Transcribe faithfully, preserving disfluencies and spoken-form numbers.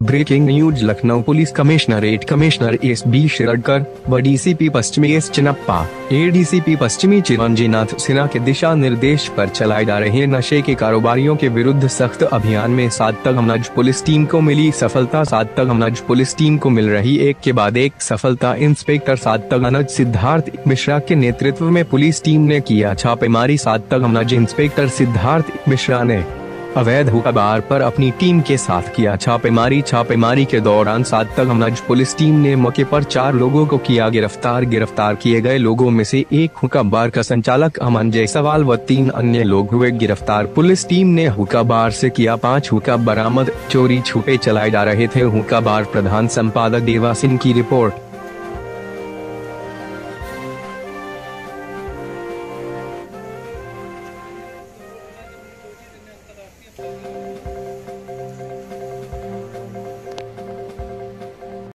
Breaking news. Lucknow police commissionerate commissioner S B Shiradkar व DCP पश्चिमी S Chinnappa, ADCP पश्चिमी चिरंजीनाथ सिन्हा के दिशा निर्देश पर चलाए जा रहे नशे के कारोबारियों के विरुद्ध सख्त अभियान में सातगमनज पुलिस टीम को मिली सफलता। सातगमनज पुलिस टीम को मिल रही एक के बाद एक सफलता। इंस्पेक्टर सातगमनज सिद्धार्थ मिश्रा के नेतृत्व में पुलिस टीम ने किया छापेमारी। सातगमनज इंस्पेक्टर सिद्धार्थ मिश्रा ने अवैध हुक्का बार पर अपनी टीम के साथ किया छापेमारी। छापेमारी के दौरान सातगमनज पुलिस टीम ने मौके पर चार लोगों को किया गिरफ्तार। गिरफ्तार किए गए लोगों में से एक हुक्का बार का संचालक अमन जायसवाल व तीन अन्य लोग हुए गिरफ्तार। पुलिस टीम ने हुक्का बार से किया पाँच हुक्का बरामद। चोरी छुपे चलाए जा रहे थे हुक्का बार। प्रधान संपादक देवा सिंह की रिपोर्ट। Thank you.